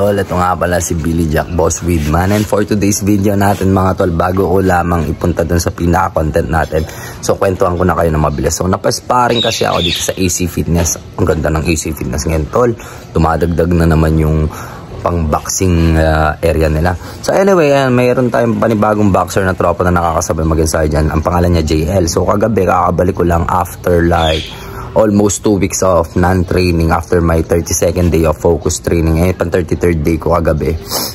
tol, ito nga pala si Billy Jack Boss Widman. And for today's video natin mga tol, bago ko lamang ipunta dun sa pinaka-content natin, so kwentuhan ko na kayo na mabilis. So napasparring kasi ako dito sa AC Fitness. Ang ganda ng AC Fitness ngayon tol, dumadagdag na naman yung pang-boxing area nila. So anyway, mayroon tayong panibagong boxer na tropa na nakakasabay mag-inside dyan. Ang pangalan niya JL. So kagabi, kakabalik ko lang after like almost 2 weeks of non-training after my 32nd day of focus training. Pang 33rd day ko kagabi.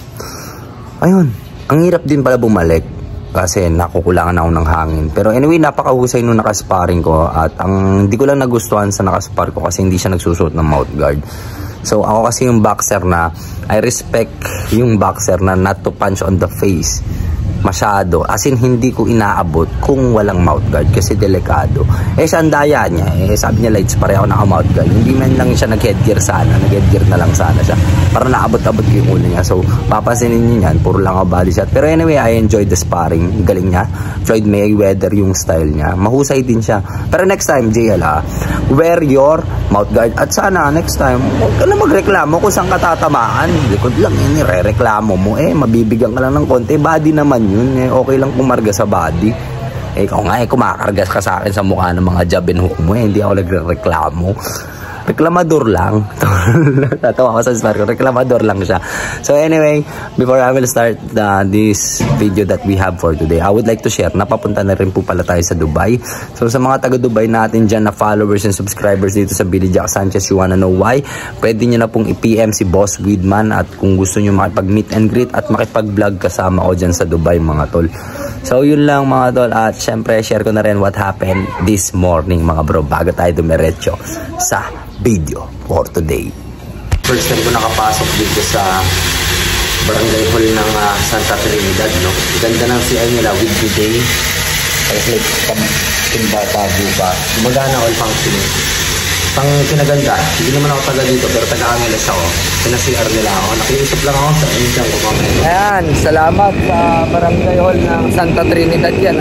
Ayun, ang hirap din pala bumalik kasi nakukulangan ako ng hangin. Pero anyway, napakahusay nung nakasparring ko. At ang hindi ko lang nagustuhan sa nakaspar ko kasi hindi siya nagsusuot ng mouth guard. So ako kasi yung boxer na, I respect yung boxer na not to punch on the face masyado, as in hindi ko inaabot kung walang mouth guard kasi delikado. Siya ang daya niya, sabi niya lights pare ako naka mouth guard, hindi man lang siya nag-headgear sana, nag-headgear na lang sana siya para naabot-abot ko yung ulo niya. So papansinin niyo yan, puro lang ako body shot. Pero anyway, I enjoyed the sparring, galing niya. Floyd Mayweather yung style niya, mahusay din siya. Pero next time JL wear your mouth guard at sana next time huwag ka na magreklamo kung saan ka tatamaan. Likod lang nire-reklamo mo, mabibigyan ka lang ng konti, body naman yun. Okay lang kumarga sa body. Ikaw nga kumakargas ka sa akin sa mukha ng mga jab and hook mo, hindi ako nagreklamo. Reklamador lang. Tatawa ko sa smart ko, reklamador lang siya. So anyway, before I will start this video that we have for today, I would like to share, napapunta na rin po pala tayo sa Dubai. So sa mga taga Dubai natin dyan na followers and subscribers dito sa Billy Jack Sanchez, you wanna know why? Pwede nyo na pong i-PM si Boss Widman at kung gusto nyo makipag-meet and greet at makipag-vlog kasama ko dyan sa Dubai mga tol. So yun lang mga tol, at syempre share ko na rin what happened this morning mga bro bago tayo dumiretso sa video for today. First time ko nakapasok dito sa barangay hall ng Santa Trinidad, no? Ganda ng CI nila with the day. Kasi bata buka. Magana all functioning. Pang kinaganda, hindi naman ako taga dito pero taga-Angeles ako. Pina-CR nila ako. Nakiusap lang ako sa Indian ko mamaya. Ayan, salamat sa barangay hall ng Santa Trinidad yan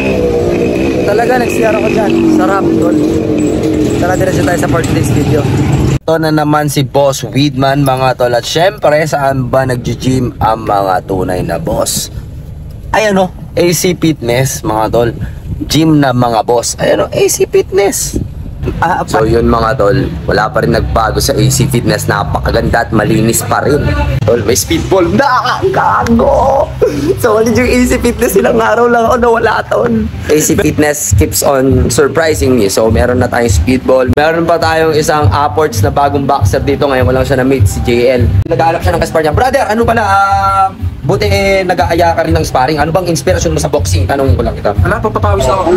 Talaga nag-CR ako dyan. Sarap tol. Tara diretso tayo sa part today's video. Ito na naman si Boss Widman mga tol. At syempre saan ba nag-gym ang mga tunay na boss? Ayan AC Fitness mga tol. Gym na mga boss. Ayan AC Fitness. So yun mga tol, wala pa rin nagbago sa AC Fitness. Napakaganda at malinis pa rin tol. May speedball na gago. So ulit yung AC Fitness, ilang araw lang ako nawala tol. AC Fitness keeps on surprising me. So meron na tayong speedball, meron pa tayong isang upwards na bagong boxer dito. Ngayon walang siya na meet si JL. Nag-aalap siya ng kaspar niya. Brother, ano pala buti nag-aaya ka rin ng sparring. Ano bang inspirasyon mo sa boxing? Tanong ko lang kita. Wala, papapawis ako.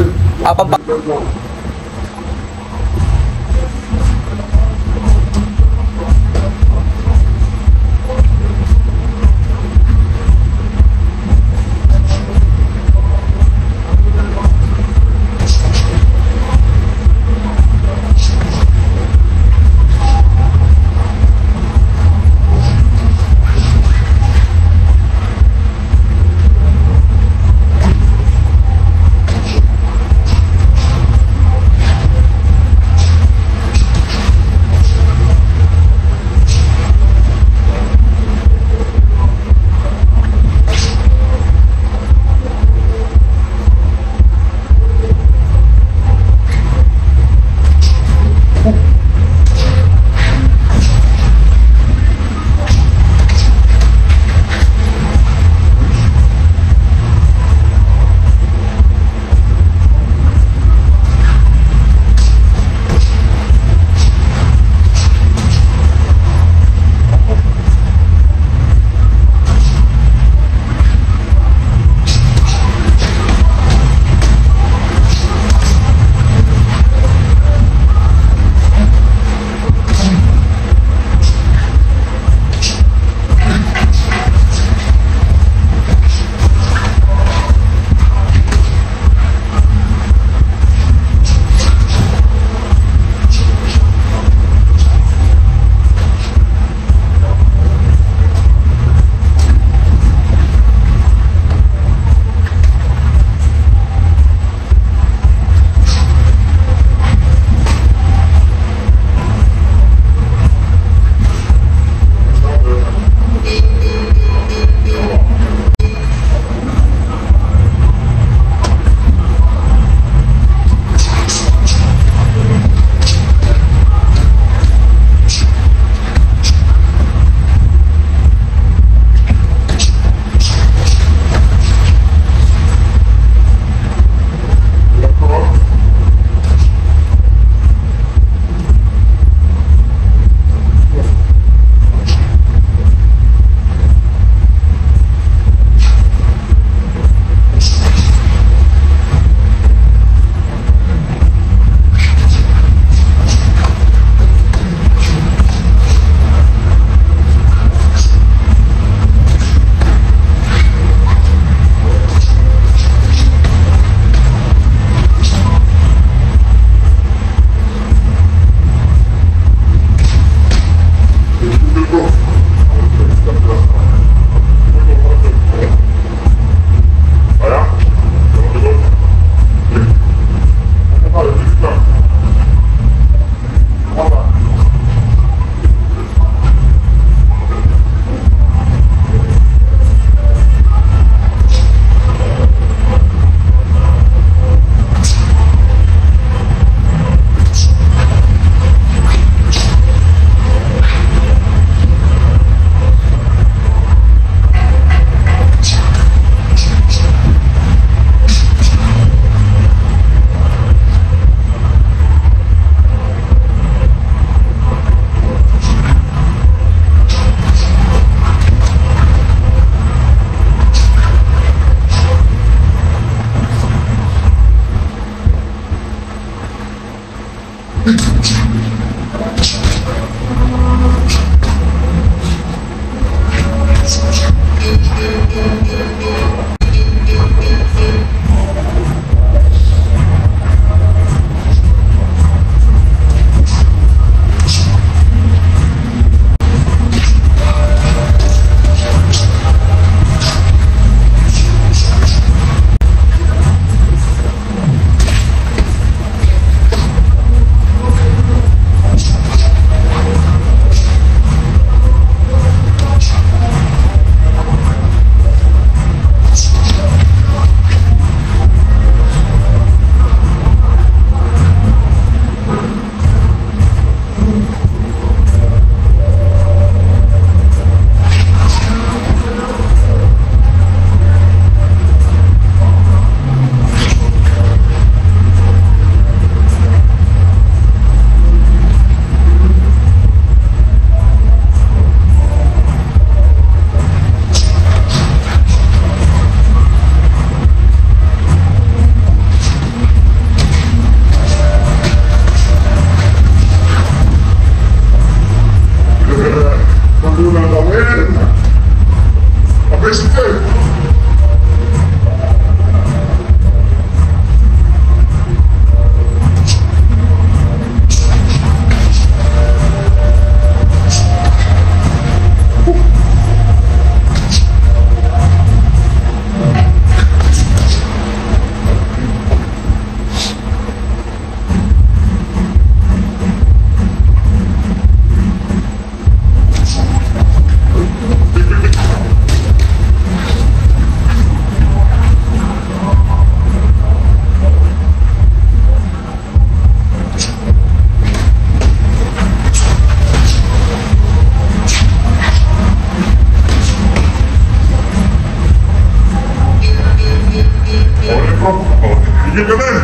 Tigil ka na!